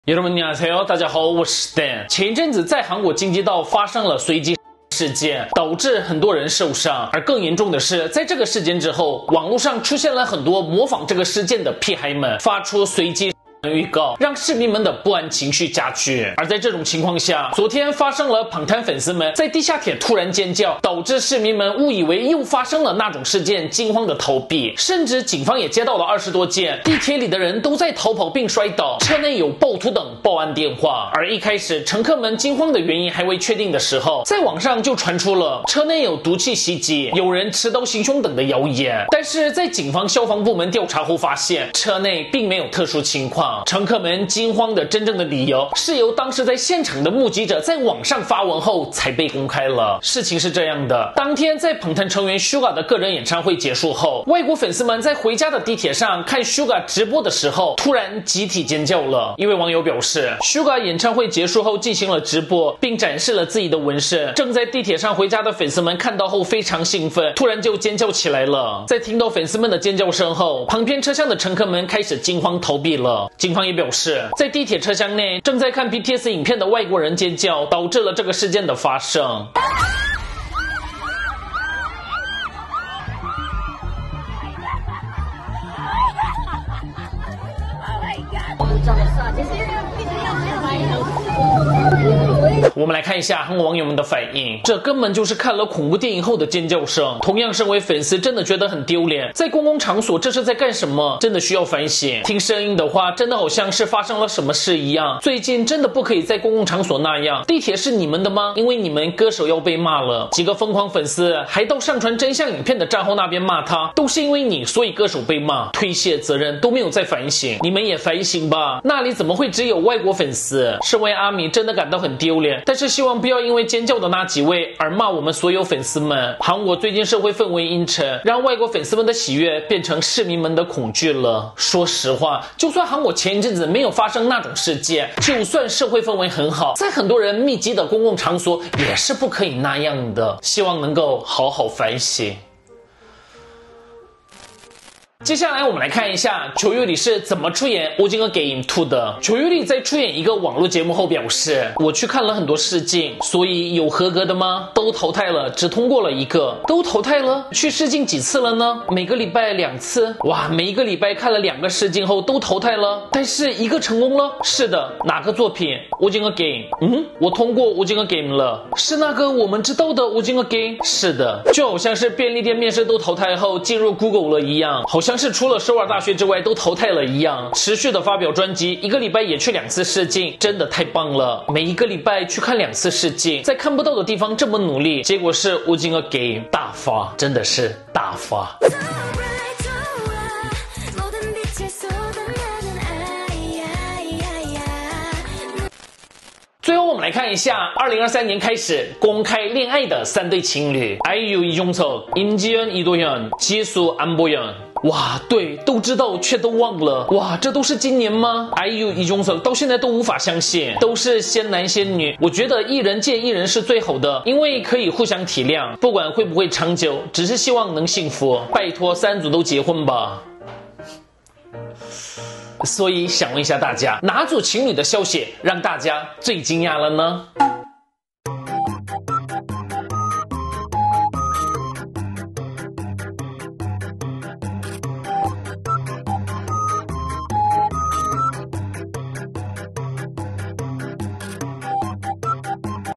여러분 안녕하세요，大家好，我是 Dan。前一阵子在韩国京畿道发生了随机事件，导致很多人受伤，而更严重的是，在这个事件之后，网络上出现了很多模仿这个事件的屁孩们，发出随机预告，让市民们的不安情绪加剧。而在这种情况下，昨天发生了旁滩粉丝们在地下铁突然尖叫，导致市民们误以为又发生了那种事件，惊慌的逃避，甚至警方也接到了20多件地铁里的人都在逃跑并摔倒，车内有暴徒等报案电话。而一开始乘客们惊慌的原因还未确定的时候，在网上就传出了车内有毒气袭击，有人持刀行凶等的谣言。但是在警方消防部门调查后发现，车内并没有特殊情况。乘客们惊慌的真正的理由是由当时在现场的目击者在网上发文后才被公开了。事情是这样的，当天在彭腾成员 Suga 的个人演唱会结束后，外国粉丝们在回家的地铁上看 Suga 直播的时候，突然集体尖叫了。一位网友表示， Suga 演唱会结束后进行了直播，并展示了自己的纹身。正在地铁上回家的粉丝们看到后非常兴奋，突然就尖叫起来了。在听到粉丝们的尖叫声后，旁边车厢的乘客们开始惊慌逃避了。警方也表示，在地铁车厢内正在看 BTS 影片的外国人尖叫，导致了这个事件的发生。我们来看一下韩国网友们的反应，这根本就是看了恐怖电影后的尖叫声。同样身为粉丝，真的觉得很丢脸，在公共场所这是在干什么？真的需要反省。听声音的话，真的好像是发生了什么事一样。最近真的不可以在公共场所那样。地铁是你们的吗？因为你们歌手要被骂了。几个疯狂粉丝还到上传真相影片的账号那边骂他，都是因为你，所以歌手被骂，推卸责任，都没有在反省。你们也反省吧，那里怎么会只有外国粉丝？身为阿米，真的感到很丢脸，但是希望不要因为尖叫的那几位而骂我们所有粉丝们。韩国最近社会氛围阴沉，让外国粉丝们的喜悦变成市民们的恐惧了。说实话，就算韩国前一阵子没有发生那种事件，就算社会氛围很好，在很多人密集的公共场所也是不可以那样的。希望能够好好反省。接下来我们来看一下九月里是怎么出演《오징어 게임 2》的。九月里在出演一个网络节目后表示，我去看了很多试镜，所以有合格的吗？都淘汰了，只通过了一个。都淘汰了？去试镜几次了呢？每个礼拜2次。哇，每一个礼拜看了2个试镜后都淘汰了，但是一个成功了。是的，哪个作品？ 오징어 게임。 我通过 오징어 게임了。是那个我们知道的 오징어 게임？ 是的，就好像是便利店面试都淘汰后进入 Google 了一样，好像是除了首尔大学之外都淘汰了一样。持续的发表专辑，一个礼拜也去2次试镜，真的太棒了。每一个礼拜去看2次试镜，在看不到的地方这么努力，结果是 오징어 게임大发，真的是大发。最后我们来看一下2023年开始公开恋爱的3对情侣 IU 이종석、 임지연 이도현、 지수 안보현。 哇，对，都知道却都忘了。哇，这都是今年吗？ IU 이종석到现在都无法相信，都是仙男仙女。我觉得一人见一人是最好的，因为可以互相体谅，不管会不会长久，只是希望能幸福。拜托3组都结婚吧。所以想问一下大家，哪组情侣的消息让大家最惊讶了呢？